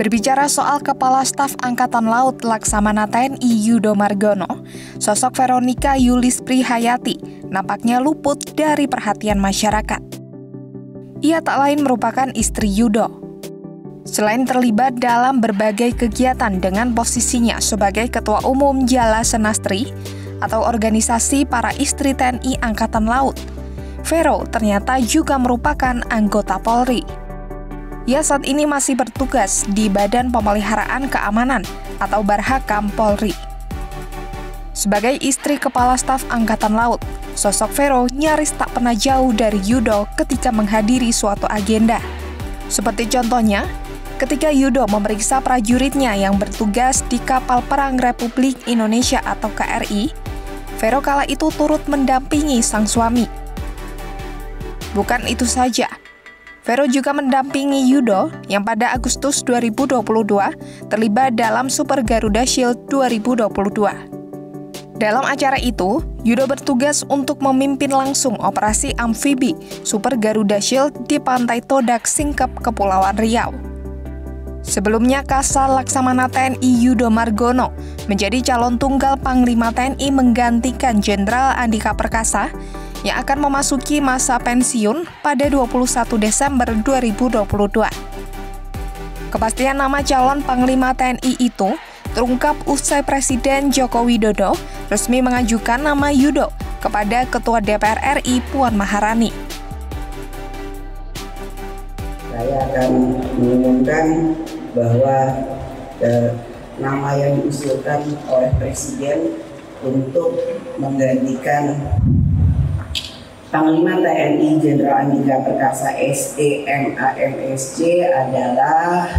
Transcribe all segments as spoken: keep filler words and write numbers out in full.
Berbicara soal Kepala Staf Angkatan Laut Laksamana T N I Yudo Margono, sosok Veronica Yulis Prihayati nampaknya luput dari perhatian masyarakat. Ia tak lain merupakan istri Yudo. Selain terlibat dalam berbagai kegiatan dengan posisinya sebagai Ketua Umum Jala Senastri atau organisasi para istri T N I Angkatan Laut, Vero ternyata juga merupakan anggota Polri. Ia saat ini masih bertugas di Badan Pemeliharaan Keamanan atau Barhakam Polri. Sebagai istri Kepala Staf Angkatan Laut, sosok Vero nyaris tak pernah jauh dari Yudo ketika menghadiri suatu agenda. Seperti contohnya, ketika Yudo memeriksa prajuritnya yang bertugas di kapal perang Republik Indonesia atau K R I, Vero kala itu turut mendampingi sang suami. Bukan itu saja, Vero juga mendampingi Yudo yang pada Agustus dua ribu dua puluh dua terlibat dalam Super Garuda Shield dua ribu dua puluh dua. Dalam acara itu, Yudo bertugas untuk memimpin langsung operasi amfibi Super Garuda Shield di Pantai Todak, Singkep, Kepulauan Riau. Sebelumnya, Kasal Laksamana T N I Yudo Margono menjadi calon tunggal Panglima T N I menggantikan Jenderal Andika Perkasa yang akan memasuki masa pensiun pada dua puluh satu Desember dua ribu dua puluh dua. Kepastian nama calon Panglima T N I itu terungkap usai Presiden Joko Widodo resmi mengajukan nama Yudo kepada Ketua D P R R I Puan Maharani. Saya akan mengumumkan bahwa eh, nama yang diusulkan oleh Presiden untuk menggantikan Panglima T N I Jenderal Andika Perkasa S E M A M S C adalah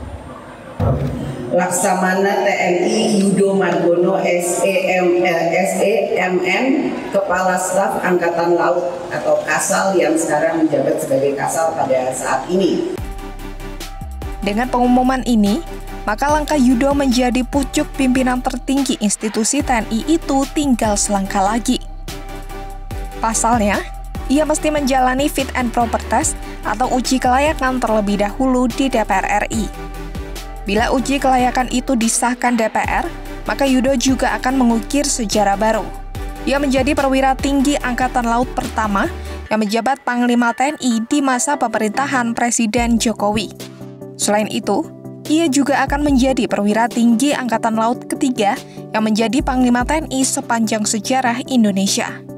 Laksamana T N I Yudo Margono S E M S E M M Kepala Staf Angkatan Laut atau Kasal yang sekarang menjabat sebagai Kasal pada saat ini. Dengan pengumuman ini, maka langkah Yudo menjadi pucuk pimpinan tertinggi institusi T N I itu tinggal selangkah lagi. Pasalnya, ia mesti menjalani fit and proper test atau uji kelayakan terlebih dahulu di D P R R I. Bila uji kelayakan itu disahkan D P R, maka Yudo juga akan mengukir sejarah baru. Ia menjadi perwira tinggi Angkatan Laut pertama yang menjabat Panglima T N I di masa pemerintahan Presiden Jokowi. Selain itu, ia juga akan menjadi perwira tinggi Angkatan Laut ketiga yang menjadi Panglima T N I sepanjang sejarah Indonesia.